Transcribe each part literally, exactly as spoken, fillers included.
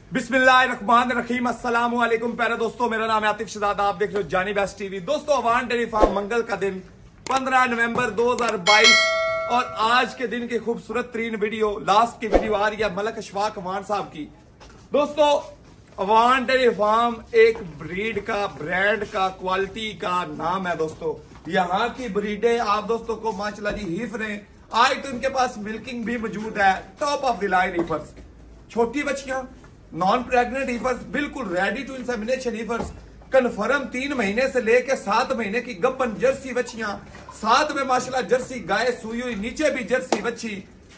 बिस्मिल्लाहिर्रहमानिर्रहीम, अस्सलाम वालेकुम प्यारे दोस्तों, मेरा नाम है आतिफ शहजाद, आप देख रहे हो जानी बेस्ट टीवी। दोस्तों, अवान डेयरी फार्म मंगल का दिन पंद्रह नवंबर दो हज़ार बाईस और आज के दिन की खूबसूरत तरीन वीडियो, लास्ट की वीडियो आ रही है मलक अशफाक अवान साहब की। दोस्तों, अवान डेयरी फार्म एक ब्रीड का, ब्रांड का, क्वालिटी का नाम है। दोस्तों, यहाँ की ब्रीडे आप दोस्तों को माशाल्लाह जी हिफ रहे। आज तो इनके पास मिल्किंग भी मौजूद है, top of the line heifers, छोटी बच्चियां, नॉन प्रेग्नेंट हीफर्स, बिल्कुल ready to insemination heifers, confirm तीन महीने से लेके सात महीने की गब्बन जर्सी बच्चियां, साथ में माशाल्लाह जर्सी गाय सुई हुई, नीचे भी जर्सी बच्ची,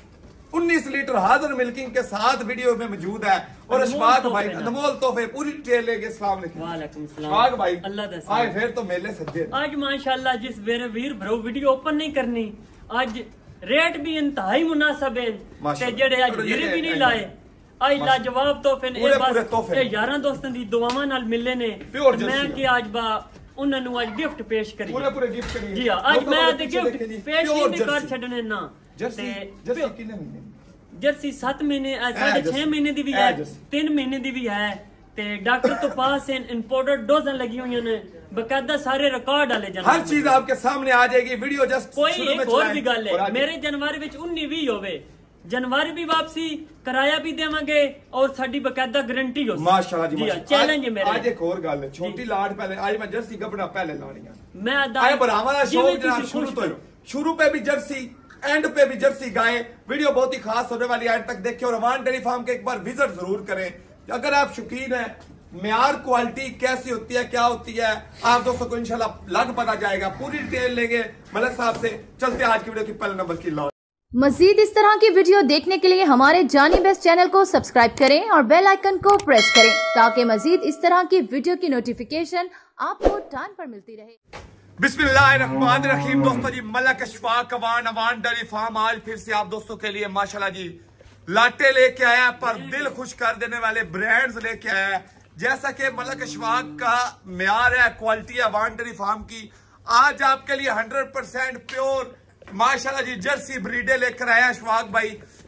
उन्नीस लीटर हाजिर मिल्किंग के साथ वीडियो में मौजूद है। और अशफाक भाई अनमोल तोहफे पूरी ट्रेल लेके अस्सलाम वालेकुम अशफाक भाई, अल्लाह आए फिर तो मेले सज्जे। आज माशाल्लाह जिस मेरे वीर भ्रो वीडियो ओपन नहीं करनी, आज रेट भी इंतहाई मुनासिब है, जेड़े आज वीर भी नहीं लाए, आज लाजवाब तोहफे ने बस यारां दोस्तां दी दुआवां नाल मिले ने। मैं कि आज बा उन्हां नु आज गिफ्ट पेश करी, पूरे पूरे गिफ्ट करी जी। आज मैं ते गिफ्ट पेश नहीं कर छड़ने ना। जर्सी जर्सी कितने महीने? जर्सी सात महीने, साढ़े छह महीने दी भी है, तीन महीने दी भी है। ते डॉक्टर तो पास इंपोर्टेड डोज़ां लगी हुई ने, बकायदा सारे रिकॉर्ड डाले जाने, हर चीज आपके सामने आ जाएगी। वीडियो जस्ट कोई एक और भी गल है, मेरे जनवरी विच उन्नी भी होवे, जनवरी भी वापसी कराया भी देवांगे और साडी बकायदा गारंटी हो माशाल्लाह जी। चैलेंज है मेरे। आज एक और गल है, छोटी लाड पहले आज मैं जर्सी गबना पहले लानी है। मैं आए बराबर का शौक जनाब शुरू तो शुरू पे भी जर्सी, एंड पे भी जर्सी गाय। वीडियो बहुत ही खास होने वाली है, एंड तक देखिए और अवान डेयरी फार्म के एक बार विजिट जरूर करें। अगर आप शौकीन है म्यार क्वालिटी कैसी होती है, क्या होती है, आप दोस्तों को इंशाल्लाह लग पता जाएगा। पूरी डिटेल लेंगे मलक साहब से। चलते आज की वीडियो की पहले नंबर की लॉन्च। मजीद इस तरह की वीडियो देखने के लिए हमारे जानी बेस्ट चैनल को सब्सक्राइब करें और बेल आइकन को प्रेस करें ताकि मजीद इस तरह की वीडियो की नोटिफिकेशन आपको टाइम पर मिलती रहे। बिस्मिल्लाहिर्रहमानिर्रहीम। दोस्तों जी, मलक अशफाक अवान अवान डेयरी फार्म आज फिर से आप दोस्तों के लिए माशाल्लाह जी लाटे लेके आया, पर दिल खुश कर देने वाले ब्रांड्स लेके आया। जैसा कि मलक अशफाक का म्यार है, क्वालिटी है अवान डेयरी फार्म की, आज आपके लिए हंड्रेड परसेंट प्योर माशाल्लाह जी जर्सी ब्रीडे लेकर आया अशफाक भाई।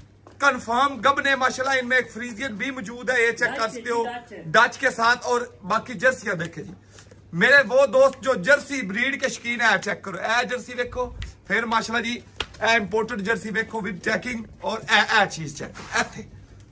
कंफर्म गबने माशाल्लाह, इनमें एक फ्रीजियन भी मौजूद है, ये चेक कर सकते हो डच के साथ, और बाकी जर्सियां देखे जी मेरे वो दोस्त जो जर्सी ब्रीड के शकीन है, चेक करो ए जर्सी देखो, फिर माशाल्लाह जी ए इंपोर्टेड जर्सी देखो विद चेकिंग, और ए ए चीज चेक करो, एथे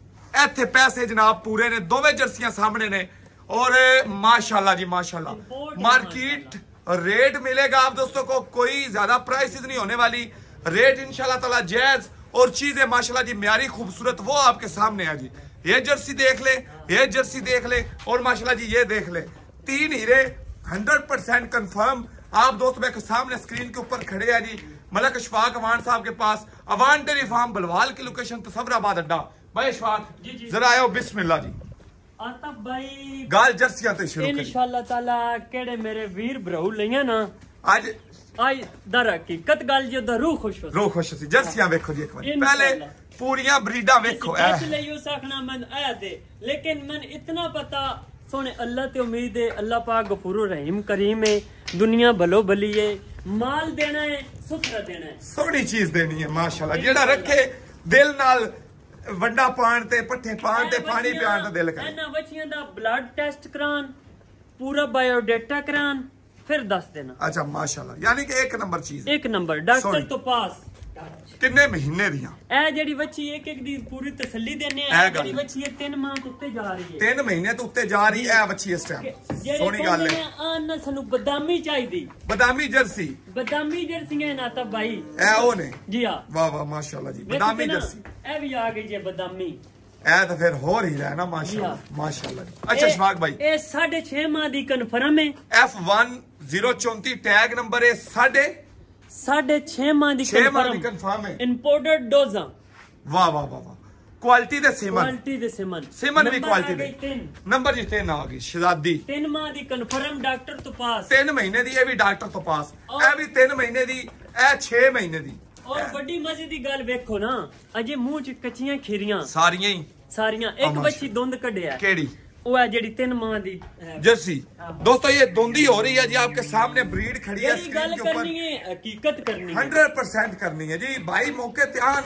एथे पैसे जनाब पूरे ने, दोवें जर्सियां सामने ने। और माशाल्लाह जी माशाल्लाह मार्केट रेट मिलेगा आप दोस्तों को, कोई ज्यादा प्राइसेस नहीं होने वाली, रेट इंशाल्लाह ताला जायज, और चीजें माशाल्लाह जी म्यारी खूबसूरत वो आपके सामने है जी। ये जर्सी देख ले, ये जर्सी देख ले, और माशाल्लाह जी ये देख ले, तीन हीरे हंड्रेड परसेंट कन्फर्म आप दोस्तों के सामने स्क्रीन के ऊपर खड़े हैं जी। मलक अशफाक अवान साहब के पास, अवान डेयरी फार्म बलवाल की लोकेशन तसव्वुराबाद अड्डा। भाई अशफाक जरा आयो, बिस्मिल्लाह जी। आतफ भाई गाल जर्सियां ते शुरू करी इंशाल्लाह ताला केड़े मेरे वीर भ्राऊ लईया ना आज आज दर हकीकत गल जो दा रूह खुश हो, रूह खुश सी। जर्सियां देखो जी एक बार पहले पूरियां ब्रीडा देखो ए ले सकना मन आ दे, लेकिन मन इतना पता सोने अल्लाह ते उम्मीद है, अल्लाह पाक गफूर रहीम करीम है, दुनिया भलो भली है, माल देना है, सुथरा देना है, सोहनी चीज देनी है माशाल्लाह। जेड़ा रखे दिल नाल वड्डा पान ते पट्ठे पान ते पानी पियान दा दिल करे। इना बच्चियां दा ब्लड टेस्ट करान, पूरा बायोडाटा करान, फिर दस देना। अच्छा माशाल्लाह, यानी कि एक नंबर चीज, एक नंबर डॉक्टर तो पास। किन्ने महीने दियां ए जेडी बच्ची एक एक दी पूरी तसल्ली देने है, जेडी बच्ची तीन माह तो उत्ते जा रही है, तीन महीने तो उत्ते जा रही है बच्ची इस टाइम। सोनी गल है, आना सानू बदामी चाहिदी, बदामी जर्सी, बदामी जर्सियां ना ता भाई ए ओ ने जी हां, वाह वाह माशाल्लाह जी, बदामी जर्सी ए भी आ गई जे बदामी, ए तो फिर हो रही है ना माशाल्लाह माशाल्लाह जी। अच्छा अशफाक भाई, ए साढ़े छह माह दी कन्फर्म है, एफ वन जीरो चौंती टैग नंबर है, साढ़े साढ़े छह माह दी कंफर्म है, इंपोर्टेड डोज़ा। वाह वाह वाह वाह, क्वालिटी दे सिमन, क्वालिटी दे सिमन, सिमन भी क्वालिटी दे नंबर जी तीन आ गई शहजादी, तीन माह दी कंफर्म डॉक्टर तो पास, तीन महीने दी, ये भी डॉक्टर तो पास, ए भी तीन महीने दी, ए छह महीने दी। और बड़ी मजे दी गल देखो ना, अजे मुंह च कच्चियां खीरियां सारियां ही सारियां, एक बच्ची दुंद कढ़िया केड़ी वो है जेडी तीन माह दी जर्सी। दोस्तों ये दोंदी हो रही है जी, आपके सामने ब्रीड खड़ी है, गल करनी है, हकीकत करनी है, हंड्रेड परसेंट करनी है जी भाई। मौके त्यान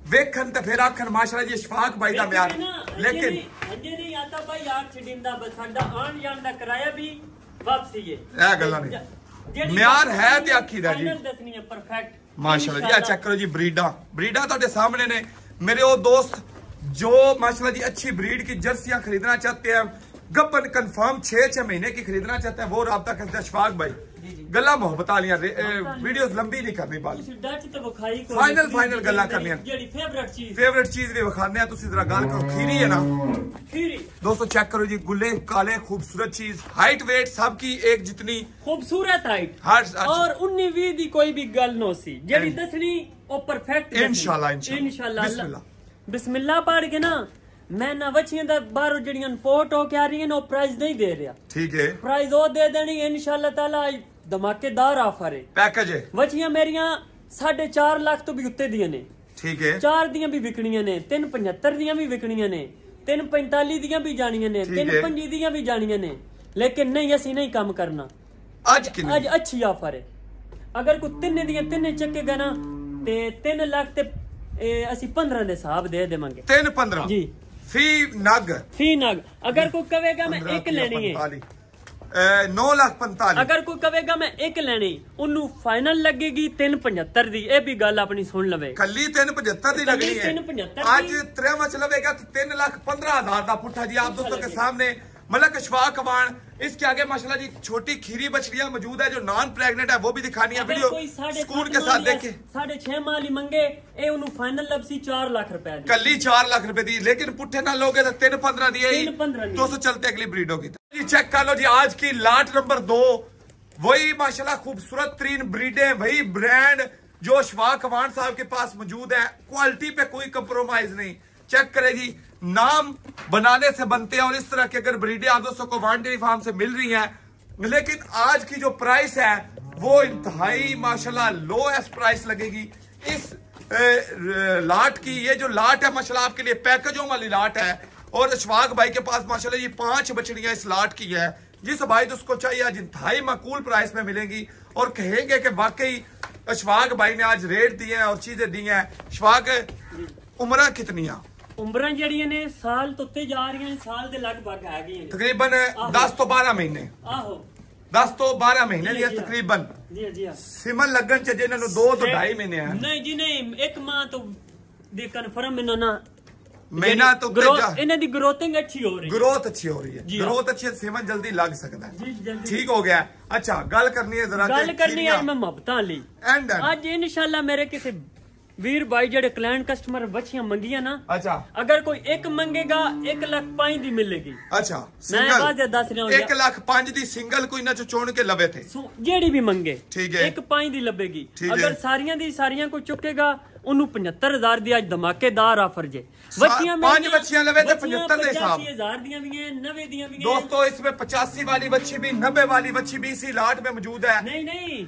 वेखन तो फिर आखन माशाल्लाह जी इशफाक भाई का म्यार, लेकिन अजे नहीं आता भाई यार छडिंदा बस साडा आन जान दा किराया भी वापसी है ए गल्ला नहीं म्यार है ते आखी दा जी दसनी है परफेक्ट माशाल्लाह जी। चेक करो जी ब्रीडा ब्रीडा ਤੁਹਾਡੇ सामने ने मेरे वो दोस्त जो माशाल्लाह जी अच्छी ब्रीड की जर्सियां खरीदना चाहते हैं, गब्बन कंफर्म छह छह महीने की खरीदना चाहते हैं, वो राब्ता करते हैं अशफाक भाई। गल्ला मोहब्बत आलियां वीडियोस लंबी नहीं करनी बाली, फाइनल फाइनल गल्ला करनी फेवरेट चीज भी विखाने तुसी जरा गल करो। खीरी है ना दोस्तों, चेक करो जी गुल्ले काले खूबसूरत चीज, हाइट वेट सबकी एक जितनी खूबसूरत हाइट और उन्नी वी दी कोई भी गल नो सी जेडी दसनी ओ परफेक्ट इंशाल्लाह इंशाल्लाह बिस्मिल्लाह पढ़ के ना मैं ना वचियां दा बाहरों जड़ियां पोर्ट हो के आ रही है ना प्राइस नहीं दे रहा, ठीक है प्राइस वो दे देनी इंशाल्लाह ताला। धमाकेदार ऑफर है, पैकेज है। वचियां मेरियां साढ़े चार लाख तो भी उत्ते दियां ने, ठीक है चार दियां भी विकनियां ने, तीन पचहत्तर दियां भी विकनियां ने, तीन पैंताली दियां भी जानियां ने, तीन पंजी दियां भी जानियां ने, लेकिन नहीं असी नहीं काम करना अज अज अच्छी ऑफर है। अगर कोई तिन दियां तिन चकेगा ना ते तीन लाख ते असी पंद्रह दे हिसाब दे देवांगे, तीन पंद्रह जी फी नग फी नग। अगर कोई कहेगा मैं एक लेनी है नौ लाख पंताली, अगर कोई कहेगा मैं एक लेनी उन्नू फाइनल लगेगी तीन पचहत्तर दी। ए भी गल अपनी सुन लवे, कली तीन पचहत्तर दी लगनी है। आज त्रेवा चलवेगा तो तीन लाख पंद्रह हजार का पुट्ठा जी आप दोस्तों के सामने मलक अशफाक कवान। इसके आगे माशाल्लाह जी छोटी खीरी बछड़ियां मौजूद है जो नॉन प्रेग्नेंट है, वो भी दिखानी है वीडियो स्कूल के साथ देखे। साढ़े छह माल ही मंगे ए उन्हें फाइनल लबसी चार लाख रुपए दी, कली चार लाख रुपए दी, लेकिन पुट्ठे ना लोगे तो तीन पंद्रह दिए। दोस्तों चलते अगली ब्रीडों की जी, चेक कर लो जी आज की लाट नंबर दो। वही माशाल्लाह खूबसूरत तरीन ब्रीडें, वही ब्रांड जो अशफाक कवान साहब के पास मौजूद है, क्वालिटी पे कोई कंप्रोमाइज नहीं। चेक करे जी, नाम बनाने से बनते हैं और इस तरह की अगर ब्रीडें आप दोस्तों को वान डेयरी फार्म से मिल रही हैं, लेकिन आज की जो प्राइस है वो इंतहाई माशाल्लाह लोएस्ट प्राइस लगेगी इस ए, लाट की। ये जो लाट है माशाल्लाह आपके लिए पैकेजों वाली लाट है और अशफाक भाई के पास माशाल्लाह ये पांच बछड़ियां इस लाट की है। जिस भाई उसको चाहिए आज इंतहाई माकूल प्राइस में मिलेंगी और कहेंगे कि वाकई अशफाक भाई ने आज रेट दिए हैं और चीजें दी हैं। अशफाक उम्र कितनी उम्र जड़ियां ने साल तो उत्ते जा रही हैं, साल के लगभग है गई तकरीबन दस तो बारह महीने आहो दस तो बारह महीने लिया तकरीबन सिमन लगन च जिन्होंने दो तो ढाई महीने हैं। नहीं जी नहीं, एक माह तो दे कन्फर्म इन्हों ना महीना तो इन्हें दी ग्रोथिंग अच्छी हो रही है, ग्रोथ अच्छी हो रही है, ग्रोथ अच्छी है, सिमन जल्दी लग सकता है, ठीक हो गया। अच्छा गल करनी है जरा गल करनी है मैं मोहब्बतां ली एंड आज इंशाल्लाह मेरे किसी वीर भाई जेडे क्लाइंट कस्टमर बच्चियां मंगियां ना, अच्छा अगर कोई एक मंगेगा एक लाख पांच दी मिलेगी। अच्छा मैं बात दस रहा हूं एक लाख पांच दी सिंगल कोई ना चुन के लवे थे जेडी भी मंगे, ठीक है एक पांच दी लबेगी। अगर सारियां दी सारियां को चुकेगा उन्हें पचहत्तर हजार दी आज धमाकेदार ऑफर जे। बच्चियां पांच बच्चियां लवे थे पचहत्तर दे हिसाब हजार दियां भी हैं, नब्बे दियां भी हैं। दोस्तों इसमें पचासी वाली बच्ची भी नब्बे वाली बच्ची भी इसी लाट में मौजूद है। नहीं नहीं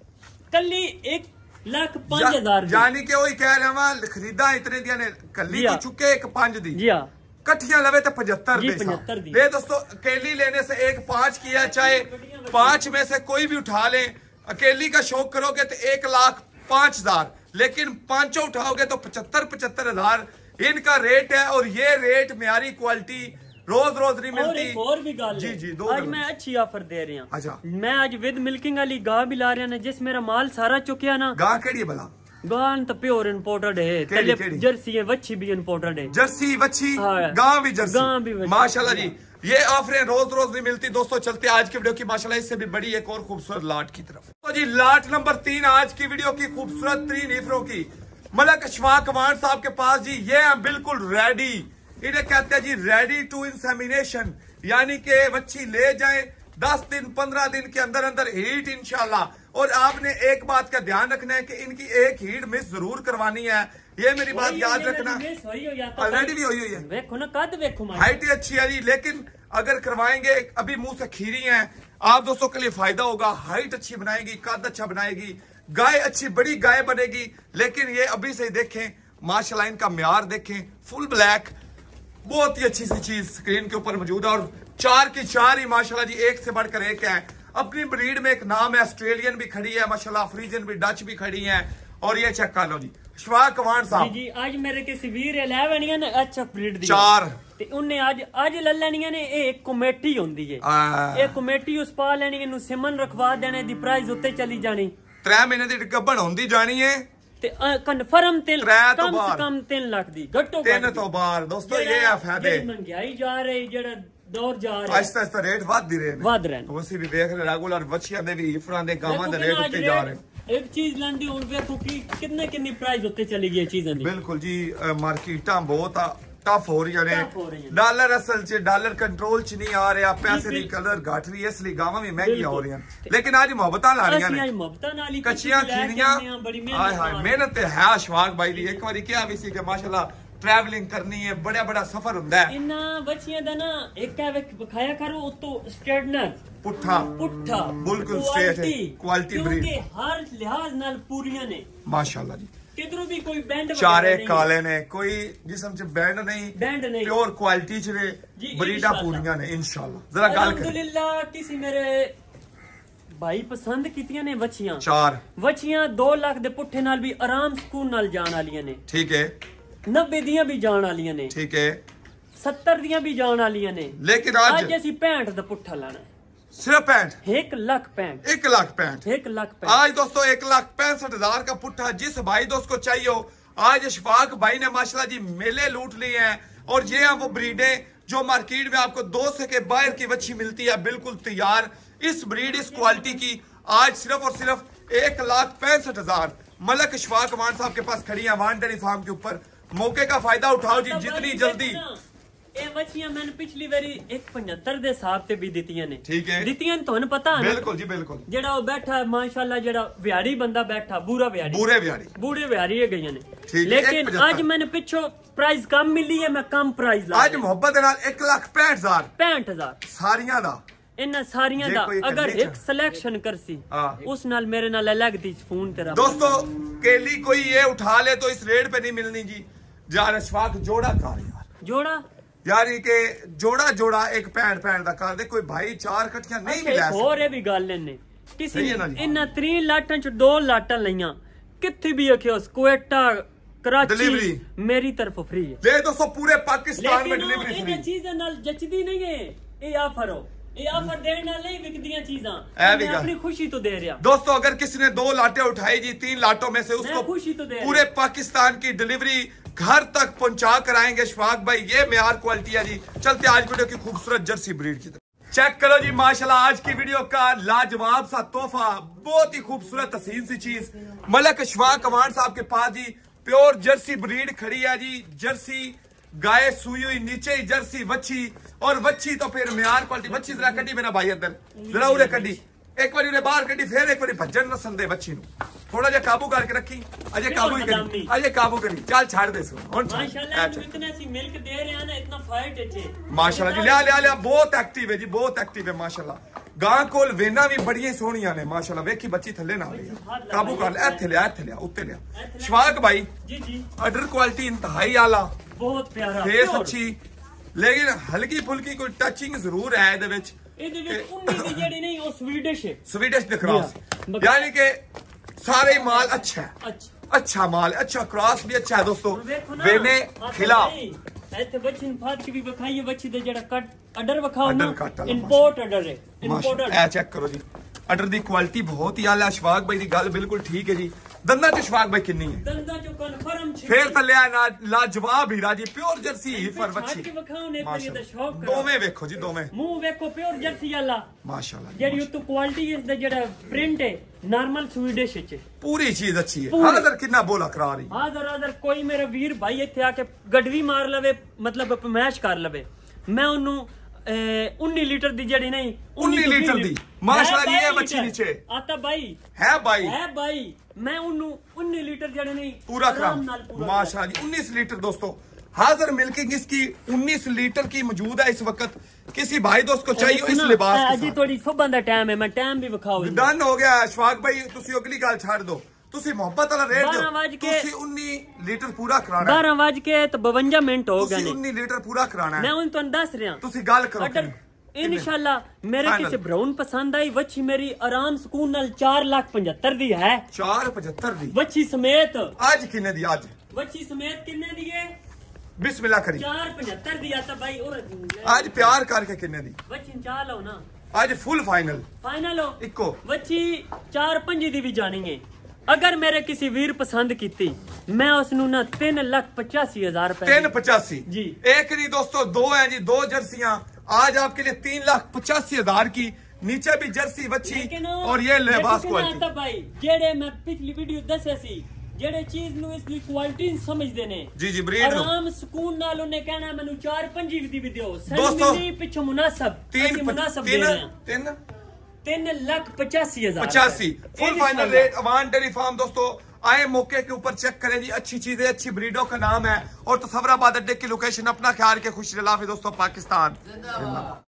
कली एक लाख पांच हजार यानी कि वही कह रहा हूं खरीदा इतने दिया ने कली को चुके एक पांच दी जी हां कठिया लवे तो पचहत्तर दे। दोस्तों अकेली लेने से एक पांच की है, चाहे पांच में से कोई भी उठा ले, अकेली का शौक करोगे तो एक लाख पांच हजार, लेकिन पांचों उठाओगे तो पचहत्तर पचहत्तर हजार इनका रेट है। और ये रेट म्यारी क्वालिटी रोज रोज नहीं मिलती। और, और भी गाल जी जी दो आज मैं अच्छी ऑफर दे रही हूँ। अच्छा मैं आज विद मिल्किंग वाली गाय भी ला रहा ना, जिस मेरा माल सारा चुकिया ना। गाय केड़ी भला? गाय तो प्योर इंपोर्टेड है, केड़ी, केड़ी? जर्सी है, वच्छी भी इंपोर्टेड है, जर्सी वच्छी गाय भी जर्सी गाय भी माशाल्लाह जी। ये ऑफरें रोज रोज नहीं मिलती। दोस्तों चलते आज की वीडियो की माशाल्लाह इससे भी बड़ी एक और खूबसूरत लाट की तरफ। तो जी लाट नंबर तीन आज की वीडियो की खूबसूरत तीन हीफरों की मलक अशफाक कवान साहब के पास जी ये है बिल्कुल रेडी। इन्हें कहते हैं जी रेडी टू इंसेमिनेशन, यानी कि बच्ची ले जाए दस दिन पंद्रह दिन के अंदर अंदर हीट इंशाल्लाह। और आपने एक बात का ध्यान रखना है कि इनकी एक हीट मिस जरूर करवानी है, ये मेरी बात याद रखना। ऑलरेडी भी हुई हुई है, देखो ना कद देखो हाइट अच्छी है जी, लेकिन अगर करवाएंगे अभी मुंह से खीरी है आप दोस्तों के लिए फायदा होगा। हाइट अच्छी बनाएगी, कद अच्छा बनाएगी, गाय अच्छी बड़ी गाय बनेगी। लेकिन ये अभी से देखें माशाल्लाह इनका म्यार देखें, फुल ब्लैक बहुत ही अच्छी सी चीज स्क्रीन के ऊपर मौजूद है। और चार की चार ही माशाल्लाह जी एक से बढ़कर एक है। अपनी ब्रीड में एक नाम है, ऑस्ट्रेलियन भी खड़ी है माशाल्लाह, फ्रीजन भी, डच भी खड़ी है। और ये चेक कर लो जी शफाक कवान साहब जी आज मेरे किसी वीर ले वणियां ने अच्छा ब्रीड दी चार ते उन्हें आज आज ले लेनियां ने ए एक कमेटी होंदी है ए कमेटी उस पा लेनी नु सिमन रखवा देने दी प्राइस उत्ते चली जानी त्रै महीने दी गब्बन होंदी जानी है ते कन्फर्म तीन कम से कम तीन लाख दी घट्टो तीन तो बार दोस्तों ये है फायदे महंगाई जा रही जेड़ा दौर जा रहा है आहिस्ता आहिस्ता रेट वध ही रहे वध रहे उसी भी देख रहे रेगुलर बच्चियां दे भी इफरां दे गावां दे रेट उत्ते जा रहे एक चीज लांदी हुन देखो कि कितने कितनी प्राइस उत्ते चली गई चीजां दी बिल्कुल जी मार्केटां बहुत टफ हो रही ने डॉलर असल च डॉलर कंट्रोल च नहीं आ रहा पैसे दी कलर घट रही है इसलिए गावां भी महंगी हो रही हैं लेकिन आज मोहब्बतां लानियां ने कच्चियां खीरियां हाय हाय मेहनत है अशफाक भाई दी एक बारी क्या भी सी कि माशाल्लाह ट्रैवलिंग करनी है बड़ा बड़ा सफर हुंदा है इना बच्चियां दा ना एक है बखाया करो उतो स्ट्रेटनर पुट्ठा पुट्ठा बिल्कुल स्ट्रेट है क्वालिटी ब्रीड क्योंकि हर लिहाज नाल पूरियां ने माशाल्लाह जी किधरों भी कोई बैंड चारे काले ने कोई जिस्म च बैंड नहीं बैंड नहीं प्योर क्वालिटी च ने ब्रीडा पूरियां ने इंशाल्लाह जरा गल कर अल्हम्दुलिल्लाह किसी मेरे भाई पसंद कीतियां ने बच्चियां चार बच्चियां दो लाख दे पुट्ठे नाल भी आराम सुकून नाल जान वालियां ने ठीक है नब्बे दियां भी जान वालियां ने ठीक है सत्तर दियां भी जान वालियां ने लेकिन आज आज ਅਸੀਂ पैंठ ਦਾ पुट्ठा लाना है सिर्फ पैंठ एक लाख पैंठ एक लाख पैंठ एक लाख पैंठ आज दोस्तों एक लाख पैंसठ हजार का पुट्ठा जिस भाई दोस्त को चाहिए हो आज अशफाक भाई ने माशाल्लाह जी मेले लूट लिए हैं और ये हैं वो ब्रीडें जो मार्केट में आपको दो सौ के बाहर की बच्ची मिलती है बिल्कुल तैयार इस ब्रीड इस क्वालिटी की आज सिर्फ और सिर्फ एक लाख पैंसठ हजार मलक अशफाक कवान साहब के पास खड़ी है वान डेयरी फार्म के ऊपर मौके का फायदा उठाओ जी जितनी जल्दी ਇਹ ਬੱਚੀਆਂ ਮੈਨੂੰ ਪਿਛਲੀ ਵਾਰੀ ਇੱਕ पचहत्तर ਦੇ ਹਿਸਾਬ ਤੇ ਵੀ ਦਿੱਤੀਆਂ ਨੇ ਠੀਕ ਹੈ ਦਿੱਤੀਆਂ ਤੁਹਾਨੂੰ ਪਤਾ ਹੈ ਬਿਲਕੁਲ ਜੀ ਬਿਲकुल ਜਿਹੜਾ ਉਹ ਬੈਠਾ ਮਾਸ਼ਾਅੱਲਾ ਜਿਹੜਾ ਵਿਹਾਰੀ ਬੰਦਾ ਬੈਠਾ ਬੂਰਾ ਵਿਹਾਰੀ ਬੂਰੇ ਵਿਹਾਰੀ ਬੂਰੇ ਵਿਹਾਰੀ ਹੈ ਗਈਆਂ ਨੇ ਲੇਕਿਨ ਅੱਜ ਮੈਨੂੰ ਪਿੱਛੋਂ ਪ੍ਰਾਈਸ ਕਮ ਮਿਲੀ ਹੈ ਮੈਂ ਕਮ ਪ੍ਰਾਈਸ ਲਾ ਅੱਜ ਮੁਹੱਬਤ ਦੇ ਨਾਲ ਇੱਕ ਲੱਖ ਪੈਂਹਠ ਹਜ਼ਾਰ ਪੈਂਹਠ ਹਜ਼ਾਰ ਸਾਰੀਆਂ ਦਾ ਇਹਨਾਂ ਸਾਰੀਆਂ ਦਾ ਅਗਰ ਇੱਕ ਸਿਲੈਕਸ਼ਨ ਕਰਸੀ ਉਸ ਨਾਲ ਮੇਰੇ ਨਾਲ ਅਲੱਗ ਦੀ ਫੋਨ तेरा दोस्तों केली कोई ये उठा ले तो इस रेट पे नहीं मिलनी जी यार अशफाक जोड़ा कर यार जोड़ा यानी कि जोड़ा जोड़ा एक पैंठ पैंठ दा कर दे कोई भाई चार कट्ठियां नहीं मिला और ये भी गल ने किसी इन्ना तीन लाटां च दो लाटां लईयां किथे भी आखे कोयटा कराची मेरी तरफ फ्री है ले दोस्तों पूरे पाकिस्तान में डिलीवरी फ्री इन चीज़ां नाल जचदी नहीं है ये ऑफर हो ये ऑफर देने नाल नहीं बिकदियां चीज़ां मैं अपनी खुशी तो दे रहा दोस्तों अगर किसी ने दो लाटे उठाई जी तीन लाटों में से उसको खुशी तो दे पूरे पाकिस्तान की डिलीवरी घर तक पहुंचा कर आएंगे अशफाक भाई ये मेयार क्वालिटी है जी चलते आज वीडियो की खूबसूरत जर्सी ब्रीड की तरफ चेक करो जी माशाल्लाह आज की वीडियो का लाजवाब सा तोहफा बहुत ही खूबसूरत हसीन सी चीज मलक अशफाक कवान साहब के पास जी प्योर जर्सी ब्रीड खड़ी है जी जर्सी गाय सुई हुई नीचे ही जर्सी वच्छी और वच्छी तो फिर मेयार क्वालिटी वच्छी जरा कड्डी मेरा भाई अंदर जरा उरे कड्डी एक बार बाहर कड्डी फिर एक बार भजन नसन दे बच्ची नु थोड़ा जा काबू करके रखी अजय काबू ही करी अजय काबू करी चल छाड़ दे सो माशाल्लाह इतना सी मिल्क दे रहे हैं ना इतना फाइट है माशाल्लाह जी लिया लिया लिया बहुत एक्टिव है जी बहुत एक्टिव है माशाल्लाह गां कोल वेना भी बड़ियां सोहणियां ने माशाल्लाह वेखी बच्ची थल्ले ना आ काबू कर ले इथे लिया इथे लिया उत्ते लिया अशफाक भाई जी जी अडर क्वालिटी इंतहाई आला बहुत प्यारा फेस अच्छी लेकिन हल्की फुल्की कोई टचिंग जरूर है ਇਹਦੇ ਵਿੱਚ ਇਹਦੇ ਵਿੱਚ उन्नी ਦੀ ਜਿਹੜੀ ਨਹੀਂ ਉਹ ਸਵੀਡਿਸ਼ ਹੈ स्वीडिश द क्रॉस यानी कि सारे माल अच्छा है अच्छा अच्छा माल अच्छा क्रॉस भी अच्छा है दोस्तों वेने खिला ਇੱਥੇ ਬੱਚੀ ਨੂੰ ਫਾਟ ਕੇ ਵੀ ਵਿਖਾਈਏ ਬੱਚੀ ਦੇ ਜਿਹੜਾ ਕੱਟ ਅਡਰ ਵਿਖਾਓ ਨਾ ਇੰਪੋਰਟ ਅਡਰ ਹੈ ਇੰਪੋਰਟ ਇਹ ਚੈੱਕ ਕਰੋ ਜੀ ਅਡਰ ਦੀ ਕੁਆਲਿਟੀ ਬਹੁਤ ਹੀ ਆਲਾ ਅਸ਼ਫਾਕ ਭਾਈ ਦੀ ਗੱਲ ਬਿਲਕੁਲ ਠੀਕ ਹੈ ਜੀ ਦੰਦਾਂ ਚ ਅਸ਼ਫਾਕ ਭਾਈ ਕਿੰਨੀ ਹੈ ਦੰਦਾਂ ਚ ਕਨਫਰਮ ਛੇ ਫੇਰ ਥੱਲੇ ਆ ਨਾ ਲਾਜਵਾਬ ਹੀਰਾ ਜੀ ਪਿਓਰ ਜਰਸੀ ਹੀਫਰ ਬੱਚੀ ਕੇ ਵਿਖਾਓ ਨੇ ਪਰ ਇਹਦਾ ਸ਼ੌਕ ਕਰੋ ਦੋਵੇਂ ਵੇਖੋ ਜੀ ਦੋਵੇਂ ਮੂੰਹ ਵੇਖੋ ਪਿਓਰ ਜਰਸੀ ਵਾਲਾ ਮਾਸ਼ਾਅੱਲਾ ਜਿਹੜੀ ਉਤੋਂ ਕੁਆਲਿਟੀ ਇਸ ਦਾ ਜਿਹੜਾ ਪ੍ਰਿੰਟ ਹੈ ਨਾਰਮਲ ਸਵੀਡਿਸ਼ ਚ पूरी चीज अच्छी है हाजर कितना बोला करा रही हाजर हाजर कोई मेरा वीर भाई इत्थे आके गडवी मार लवे मतलब मैच कर लवे मैं उन्नू उन्नी लीटर दी जड़ी नहीं उन्नी लीटर दी माशाल्लाह जी ये बच्ची नीचे आता भाई है भाई है भाई मैं उन्नू उन्नी लीटर जड़ी नहीं पूरा कराम माशाल्लाह जी उन्नीस लीटर दोस्तों हाजिर मिल्किंग इसकी उन्नीस लीटर की मौजूद है इस वक्त किसी भाई दोस्त को चाहिए इस लिबास के साथ थोड़ी सुबह दा टाइम है मैं टाइम भी विखाओ डन हो गया अशफाक भाई तुसी अगली गल छाड़ दो तुसी मोहब्बत वाला रेट दो तुसी उन्नीस लीटर पूरा कराना है बारह बज के तो बावन मिनट हो गए तुसी उन्नीस लीटर पूरा कराना है मैं उन तो दस रहा तुसी गल करो इंशाल्लाह मेरे किसी ब्राउन पसंद आई वच्छी मेरी आराम सुकून नाल चार लाख पचहत्तर दी है। चार पचहत्तर दी वच्छी समेत आज किन्ने दी? आज वच्छी समेत किन्ने दी है? बिस्मिल्लाह करी। चार पचहत्तर दिया था भाई। और आज प्यार करके किन्ने दी? वच्छी चाल हो ना आज फुल फाइनल फाइनल हो इको वच्छी चार पंजी दी भी जानेंगे। अगर मेरे किसी वीर पसंद की मैं उसनू ना तीन लाख पचासी हजार तीन पचासी जी। एक नहीं दोस्तों, दो है जी, दो जर्सियां आज आपके लिए तीन लाख पचासी हजार की। नीचे भी जर्सी बच्ची और ये लिबास क्वालिटी भाई जेड़े मैं पिछली वीडियो दसे सी जेड़े चीज नु इसकी क्वालिटी समझदे ने जी जी ब्रीड आराम सुकून नाल उन्हें कहना मैनू चार पंजी दी भी दियो दोस्तों पिछो मुनासब तीन मुनासब तीन तीन तीन लाख पचासी हजार पचासी full final rate Awan dairy farm. दोस्तों आए मौके के ऊपर चेक करें जी, अच्छी चीजें अच्छी ब्रीडों का नाम है और तसव्वुराबाद अड्डे की लोकेशन। अपना ख्याल के खुश रहे दोस्तों। पाकिस्तान।